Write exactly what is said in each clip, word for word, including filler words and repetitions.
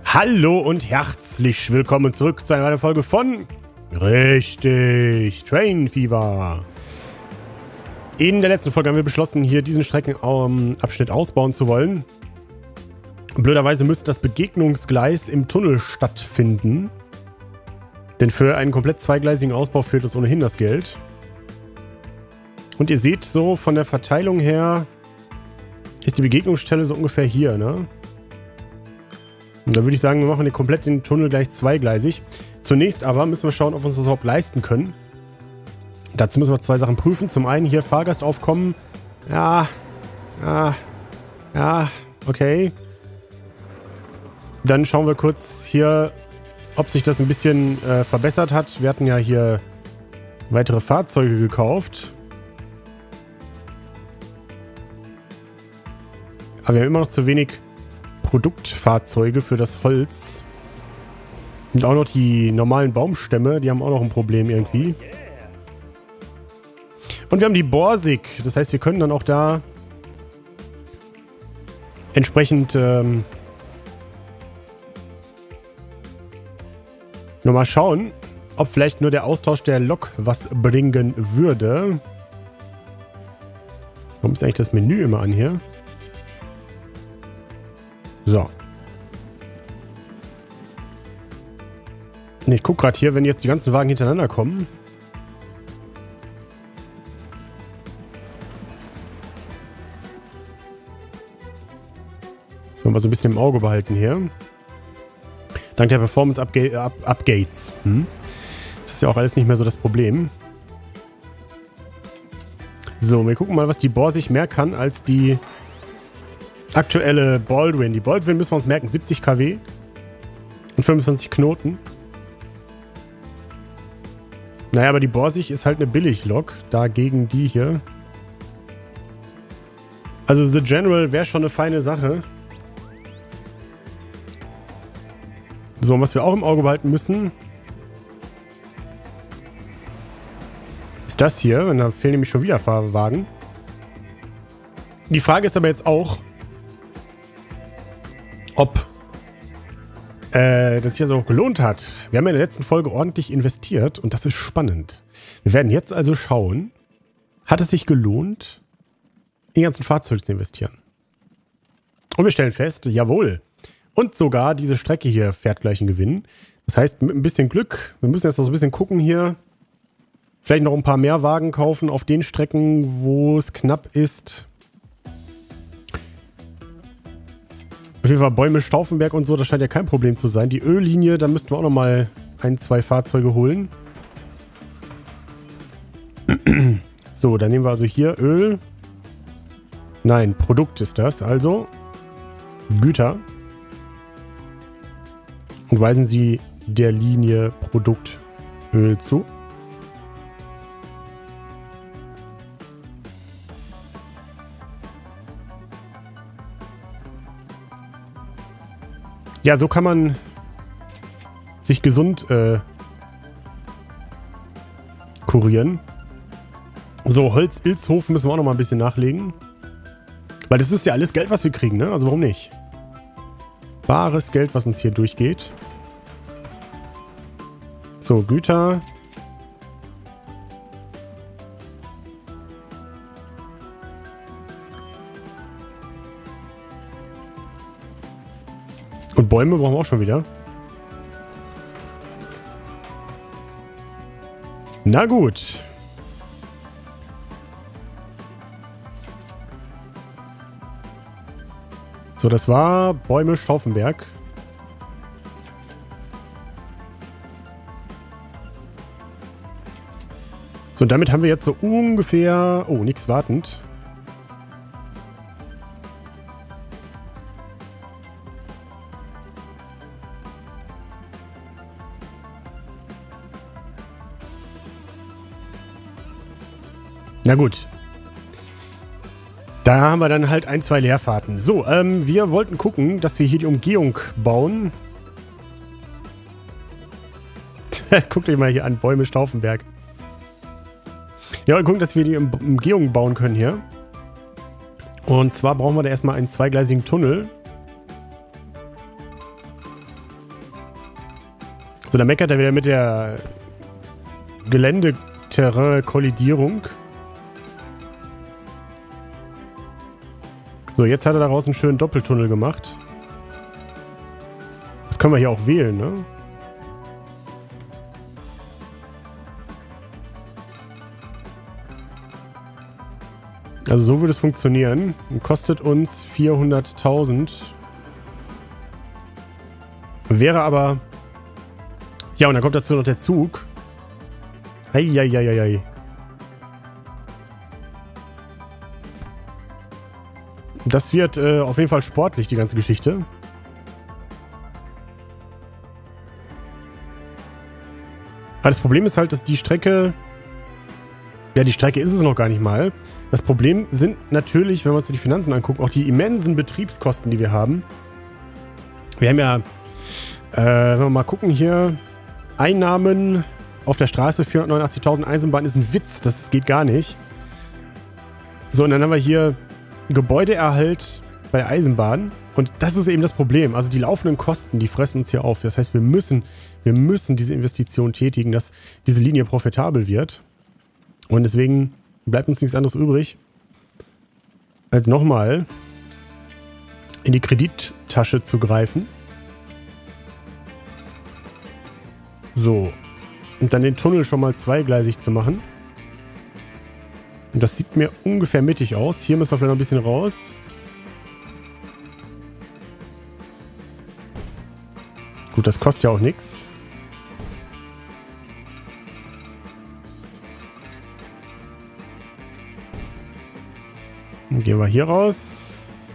Hallo und herzlich willkommen zurück zu einer weiteren Folge von Richtig Train Fever. In der letzten Folge haben wir beschlossen, hier diesen Streckenabschnitt ausbauen zu wollen. Blöderweise müsste das Begegnungsgleis im Tunnel stattfinden. Denn für einen komplett zweigleisigen Ausbau fehlt uns ohnehin das Geld. Und ihr seht so von der Verteilung her, ist die Begegnungsstelle so ungefähr hier, ne? Und da würde ich sagen, wir machen den komplett den Tunnel gleich zweigleisig. Zunächst aber müssen wir schauen, ob wir uns das überhaupt leisten können. Dazu müssen wir zwei Sachen prüfen. Zum einen hier Fahrgastaufkommen. Ja, ja, ja, okay. Dann schauen wir kurz hier, ob sich das ein bisschen äh, verbessert hat. Wir hatten ja hier weitere Fahrzeuge gekauft. Aber wir haben immer noch zu wenig Produktfahrzeuge für das Holz. Und auch noch die normalen Baumstämme, die haben auch noch ein Problem irgendwie. Und wir haben die Borsig. Das heißt, wir können dann auch da entsprechend ähm, nochmal schauen, ob vielleicht nur der Austausch der Lok was bringen würde. Warum ist eigentlich das Menü immer an hier? So. Ich gucke gerade hier, wenn jetzt die ganzen Wagen hintereinander kommen. Das wollen wir so ein bisschen im Auge behalten hier. Dank der Performance-Updates. Hm? Das ist ja auch alles nicht mehr so das Problem. So, wir gucken mal, was die Borsig mehr kann als die aktuelle Baldwin. Die Baldwin müssen wir uns merken, siebzig Kilowatt und fünfundzwanzig Knoten. Naja, aber die Borsig ist halt eine Billig-Lok, dagegen die hier. Also The General wäre schon eine feine Sache. So, und was wir auch im Auge behalten müssen, ist das hier. Und da fehlen nämlich schon wieder Fahrwagen. Die Frage ist aber jetzt auch, ob äh, das sich also auch gelohnt hat. Wir haben ja in der letzten Folge ordentlich investiert und das ist spannend. Wir werden jetzt also schauen, hat es sich gelohnt, in die ganzen Fahrzeuge zu investieren? Und wir stellen fest, jawohl. Und sogar diese Strecke hier fährt gleich einen Gewinn. Das heißt, mit ein bisschen Glück, wir müssen jetzt noch so ein bisschen gucken hier, vielleicht noch ein paar mehr Wagen kaufen auf den Strecken, wo es knapp ist. Auf jeden Fall Bäume, Stauffenberg und so, das scheint ja kein Problem zu sein. Die Öllinie, da müssten wir auch noch mal ein, zwei Fahrzeuge holen. So, dann nehmen wir also hier Öl. Nein, Produkt ist das. Also Güter. Und weisen Sie der Linie Produktöl zu. Ja, so kann man sich gesund äh, kurieren. So, Holz-Ilzhof müssen wir auch noch mal ein bisschen nachlegen. Weil das ist ja alles Geld, was wir kriegen, ne? Also warum nicht? Bares Geld, was uns hier durchgeht. So, Güter. Und Bäume brauchen wir auch schon wieder. Na gut. So, das war Bäume Stauffenberg. So, und damit haben wir jetzt so ungefähr... Oh, nichts wartend. Na gut. Da haben wir dann halt ein, zwei Leerfahrten. So, ähm, wir wollten gucken, dass wir hier die Umgehung bauen. Guckt euch mal hier an, Bäume Stauffenberg. Ja, und gucken, dass wir die Umgehung bauen können hier. Und zwar brauchen wir da erstmal einen zweigleisigen Tunnel. So, dann meckert er wieder mit der Geländeterrain-Kollidierung. So, jetzt hat er daraus einen schönen Doppeltunnel gemacht. Das können wir hier auch wählen, ne? Also so würde es funktionieren. Kostet uns vierhunderttausend. Wäre aber... Ja, und dann kommt dazu noch der Zug. Eieieiei. Das wird äh, auf jeden Fall sportlich, die ganze Geschichte. Aber das Problem ist halt, dass die Strecke... Ja, die Strecke ist es noch gar nicht mal. Das Problem sind natürlich, wenn wir uns die Finanzen angucken, auch die immensen Betriebskosten, die wir haben. Wir haben ja, äh, wenn wir mal gucken hier, Einnahmen auf der Straße, vierhundertneunundachtzigtausend, Eisenbahn ist ein Witz, das geht gar nicht. So, und dann haben wir hier Gebäudeerhalt bei der Eisenbahn. Und das ist eben das Problem. Also die laufenden Kosten, die fressen uns hier auf. Das heißt, wir müssen, wir müssen diese Investition tätigen, dass diese Linie profitabel wird. Und deswegen bleibt uns nichts anderes übrig, als nochmal in die Kredittasche zu greifen. So. Und dann den Tunnel schon mal zweigleisig zu machen. Und das sieht mir ungefähr mittig aus. Hier müssen wir vielleicht noch ein bisschen raus. Gut, das kostet ja auch nichts. Dann gehen wir hier raus.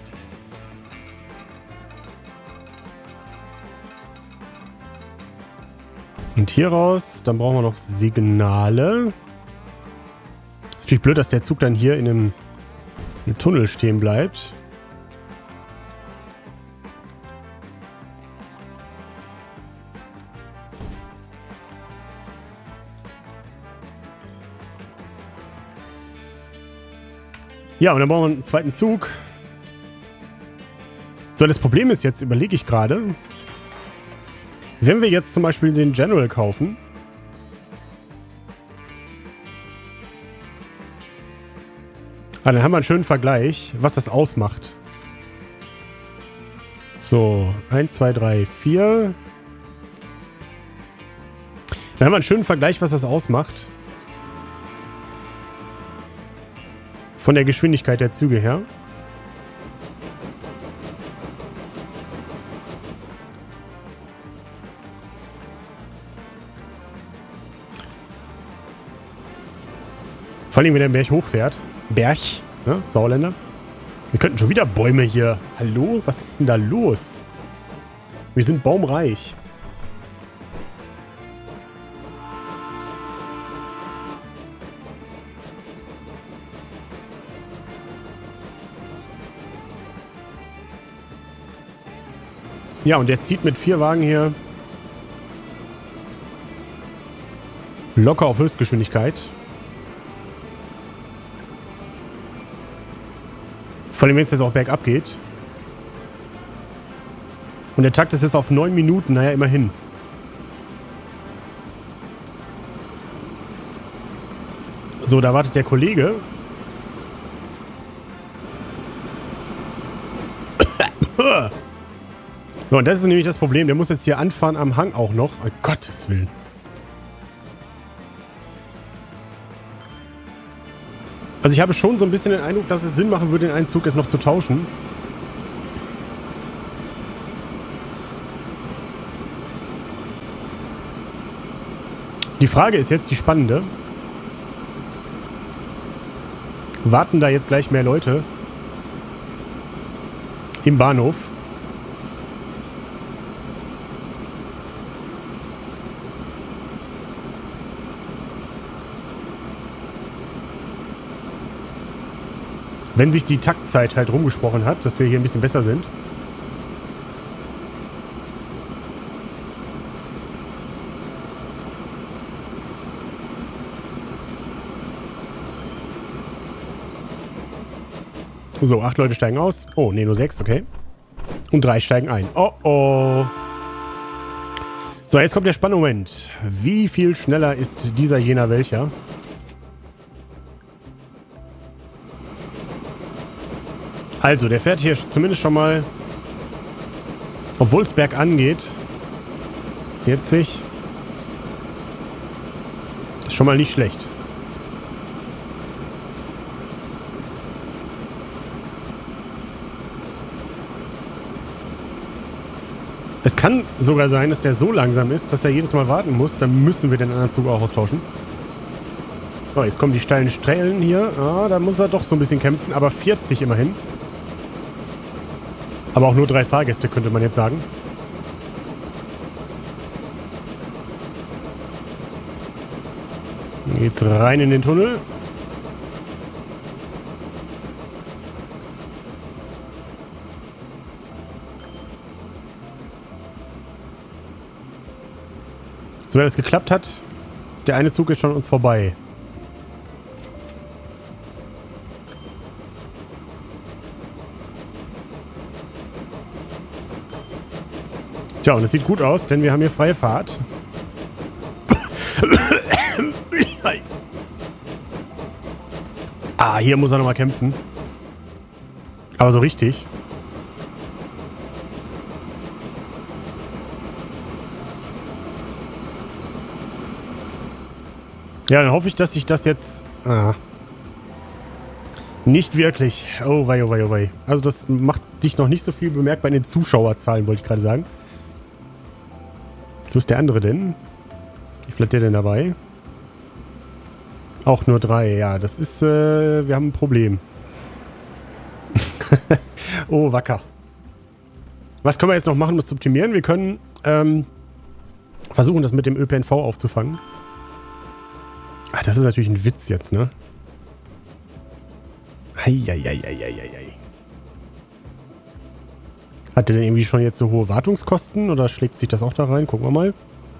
Und hier raus. Dann brauchen wir noch Signale. Ist natürlich blöd, dass der Zug dann hier in einem, in einem Tunnel stehen bleibt. Ja, und dann brauchen wir einen zweiten Zug. So, das Problem ist jetzt, überlege ich gerade, wenn wir jetzt zum Beispiel den General kaufen, ah, dann haben wir einen schönen Vergleich, was das ausmacht. So, eins, zwei, drei, vier. Dann haben wir einen schönen Vergleich, was das ausmacht. Von der Geschwindigkeit der Züge her. Vor allem, wenn der Berg hochfährt. Berg, ne? Sauerländer. Wir könnten schon wieder Bäume hier. Hallo? Was ist denn da los? Wir sind baumreich. Ja, und der zieht mit vier Wagen hier locker auf Höchstgeschwindigkeit. Vor allem, wenn es jetzt auch bergab geht. Und der Takt ist jetzt auf neun Minuten, naja, immerhin. So, da wartet der Kollege. So, und das ist nämlich das Problem. Der muss jetzt hier anfahren am Hang auch noch. Um Gottes Willen. Also ich habe schon so ein bisschen den Eindruck, dass es Sinn machen würde, den einen Zug jetzt noch zu tauschen. Die Frage ist jetzt die spannende. Warten da jetzt gleich mehr Leute im Bahnhof? Wenn sich die Taktzeit halt rumgesprochen hat, dass wir hier ein bisschen besser sind. So, acht Leute steigen aus. Oh, nee, nur sechs, okay. Und drei steigen ein. Oh, oh. So, jetzt kommt der spannende Moment. Wie viel schneller ist dieser jener welcher? Also, der fährt hier zumindest schon mal, obwohl es bergan geht, vierzig. Ist schon mal nicht schlecht. Es kann sogar sein, dass der so langsam ist, dass er jedes Mal warten muss. Dann müssen wir den anderen Zug auch austauschen. So, jetzt kommen die steilen Strählen hier. Ah, da muss er doch so ein bisschen kämpfen. Aber vierzig immerhin. Aber auch nur drei Fahrgäste, könnte man jetzt sagen. Jetzt rein in den Tunnel. So, wenn das geklappt hat, ist der eine Zug jetzt schon an uns vorbei. Tja, und es sieht gut aus, denn wir haben hier freie Fahrt. Ah, hier muss er nochmal kämpfen. Aber so richtig. Ja, dann hoffe ich, dass ich das jetzt... Ah. Nicht wirklich. Oh wei, oh wei, oh wei. Also das macht dich noch nicht so viel bemerkbar in den Zuschauerzahlen, wollte ich gerade sagen. Wo ist der andere denn? Wie viel hat der denn dabei? Auch nur drei. Ja, das ist... Äh, wir haben ein Problem. Oh, wacker. Was können wir jetzt noch machen, um das zu optimieren? Wir können ähm, versuchen, das mit dem Ö P N V aufzufangen. Ach, das ist natürlich ein Witz jetzt, ne? Heieieiei. Hat der denn irgendwie schon jetzt so hohe Wartungskosten oder schlägt sich das auch da rein? Gucken wir mal.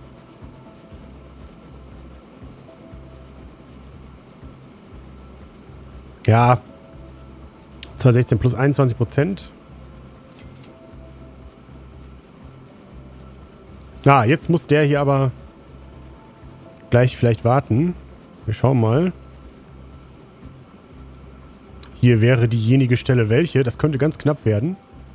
Ja. zweihundertsechzehn plus einundzwanzig Prozent. Ah, jetzt muss der hier aber gleich vielleicht warten. Wir schauen mal. Hier wäre diejenige Stelle welche. Das könnte ganz knapp werden.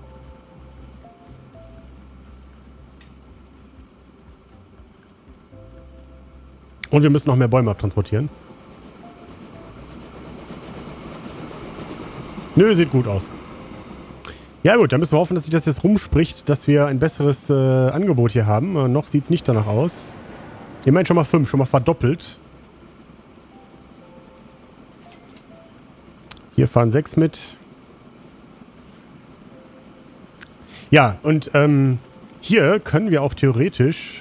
Und wir müssen noch mehr Bäume abtransportieren. Nö, sieht gut aus. Ja gut, dann müssen wir hoffen, dass sich das jetzt rumspricht, dass wir ein besseres äh, Angebot hier haben. Äh, noch sieht es nicht danach aus. Immerhin schon mal fünf, schon mal verdoppelt. Hier fahren sechs mit. Ja, und ähm, hier können wir auch theoretisch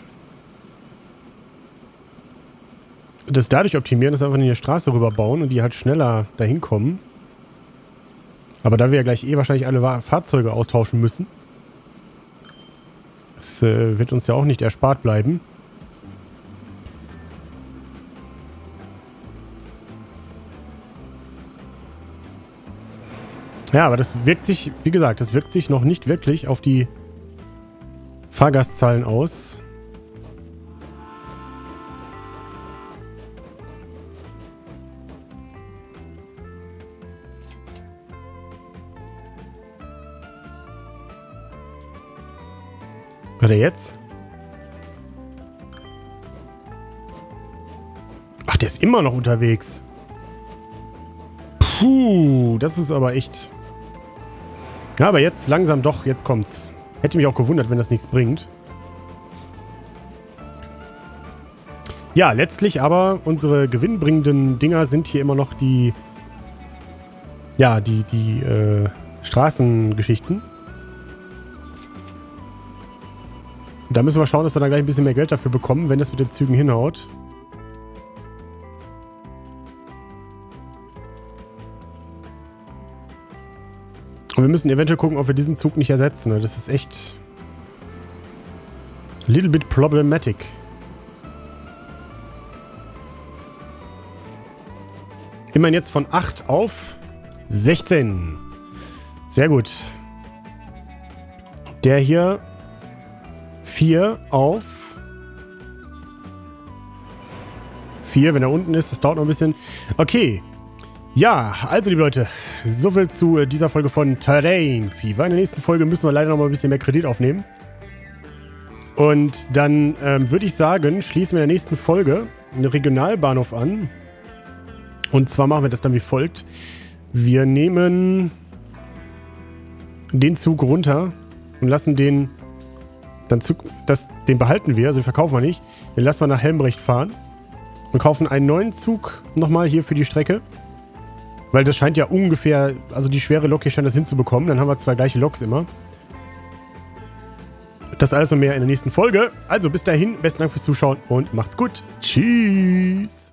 das dadurch optimieren, dass wir einfach in die Straße rüber bauen und die halt schneller dahin kommen. Aber da wir ja gleich eh wahrscheinlich alle Fahrzeuge austauschen müssen, das äh, wird uns ja auch nicht erspart bleiben. Ja, aber das wirkt sich, wie gesagt, das wirkt sich noch nicht wirklich auf die Fahrgastzahlen aus. Warte jetzt? Ach, der ist immer noch unterwegs. Puh, das ist aber echt... Ja, aber jetzt langsam doch, jetzt kommt's. Hätte mich auch gewundert, wenn das nichts bringt. Ja, letztlich aber unsere gewinnbringenden Dinger sind hier immer noch die... Ja, die, die, äh, Straßengeschichten. Da müssen wir schauen, dass wir da gleich ein bisschen mehr Geld dafür bekommen, wenn das mit den Zügen hinhaut. Und wir müssen eventuell gucken, ob wir diesen Zug nicht ersetzen. Das ist echt... a little bit problematic. Immerhin jetzt von acht auf sechzehn. Sehr gut. Der hier vier auf vier, wenn er unten ist. Das dauert noch ein bisschen. Okay. Ja, also liebe Leute, soviel zu dieser Folge von Terrain Fever. In der nächsten Folge müssen wir leider noch mal ein bisschen mehr Kredit aufnehmen. Und dann ähm, würde ich sagen, schließen wir in der nächsten Folge einen Regionalbahnhof an. Und zwar machen wir das dann wie folgt. Wir nehmen den Zug runter und lassen den, dann Zug, das, den behalten wir, also den verkaufen wir nicht. Den lassen wir nach Helmbrecht fahren und kaufen einen neuen Zug nochmal hier für die Strecke. Weil das scheint ja ungefähr, also die schwere Lok hier scheint das hinzubekommen. Dann haben wir zwei gleiche Loks immer. Das alles und mehr in der nächsten Folge. Also bis dahin, besten Dank fürs Zuschauen und macht's gut. Tschüss.